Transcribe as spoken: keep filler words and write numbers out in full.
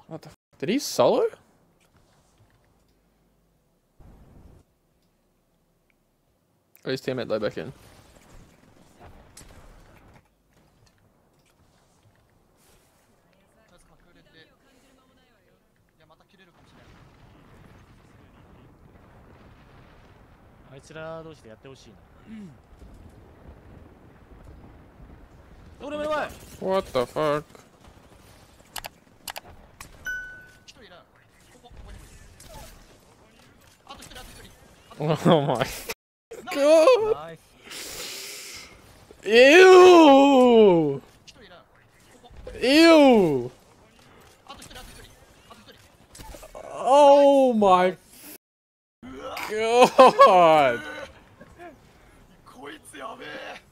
What the f did he solo? Or his teammate low back in. What the fuck? Oh my god! Ew! Ew! Oh my god!